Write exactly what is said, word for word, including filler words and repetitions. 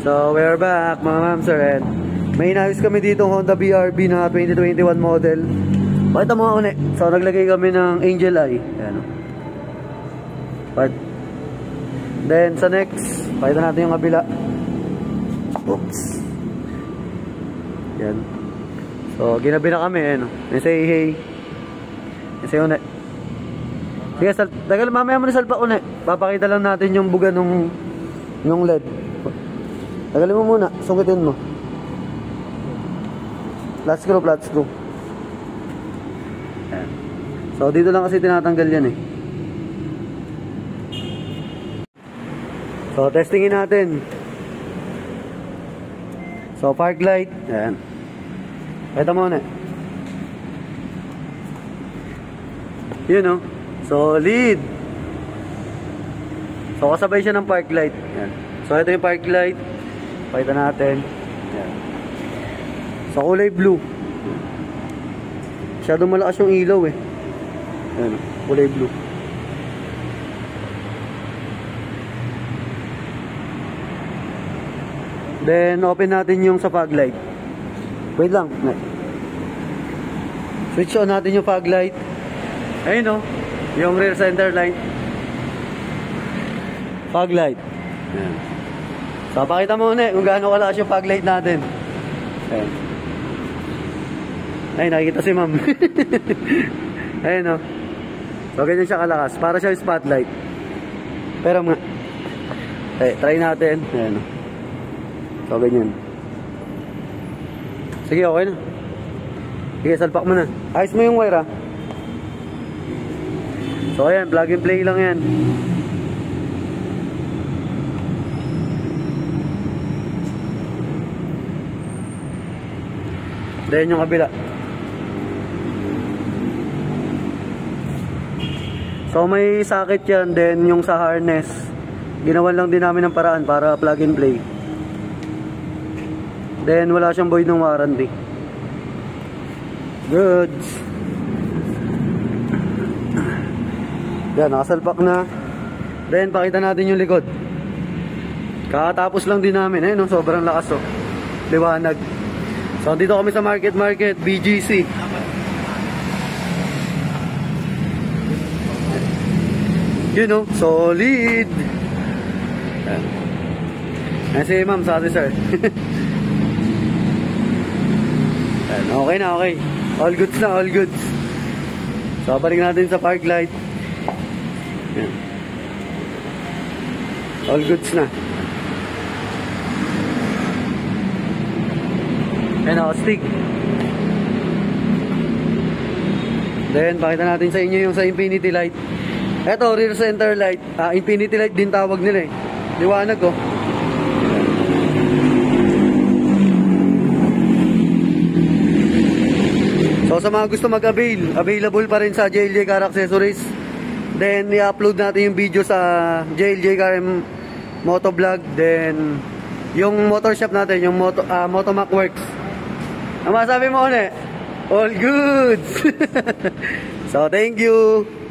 So, we're back mga ma'am sir, and may inayos kami dito Honda B R B na twenty twenty-one model. Pakita mo nga ulit. So, naglagay kami ng Angel Eye. Ayan. Part. Then, sa next, pakita natin yung kabila. Oops. Yan. So, ginabi na kami. Ayan. Say hey. Say ulit. Sige, sal tagal, mamaya mo na salpa ulit. Papakita lang natin yung buga nung yung L E D. Tagalin mo muna. Sungitin mo. Flat screw, flat screw. Ayan. So, dito lang kasi tinatanggal yan eh. So, testingin natin. So, park light. Ayan. Ito muna. Yun o. Solid. So, kasabay siya ng park light. Ayan. So, ito yung park light. Pakita natin. Ayan. So, kulay blue. Masyadong malakas yung ilaw eh. Ayan, kulay blue. Then, open natin yung sa fog light. Wait lang. Switch on natin yung fog light. Ayun o. Yung rear center light. Fog light. Ayan. So, pakita mo ulit kung gaano kalakas yung fog light natin. Ayan. Ay, nakikita si ma'am. Ayun o. So, ganyan siya kalakas. Para siya yung spotlight. Pero mga... Eh, try natin. Ayan o. So, ganyan. Sige, okay na. Sige, salpak mo na. Ayos mo yung wire, ha? So, ayan. Plug and play lang yan. Then, yung kabila. So, may socket yan. Then, yung sa harness, ginawan lang din namin ng paraan para plug and play. Then, wala siyang void ng warranty. Goods. Yan, nakasalpak na. Then, pakita natin yung likod. Kakatapos lang din namin. Eh, no? Sobrang lakas, oh. Liwanag. So, dito kami sa Market Market, B G C. You know, solid. Yan. Yan si ma'am, sorry sir. Okay na, okay. All goods na, all goods. So, balik natin sa park light. Yan. All goods na. Ayan ako, stick. Then, pakita natin sa inyo yung sa infinity light. Eto, rear center light. Ah, infinity light din tawag nila eh. Liwanag ko. Oh. So, sa mga gusto mag-avail, available pa rin sa J L J Car Accessories. Then, i-upload natin yung video sa J L J Car Motovlog. Then, yung motor shop natin, yung Moto, uh, Motomac Works. Ang masabi mo ulit, all goods! So, thank you!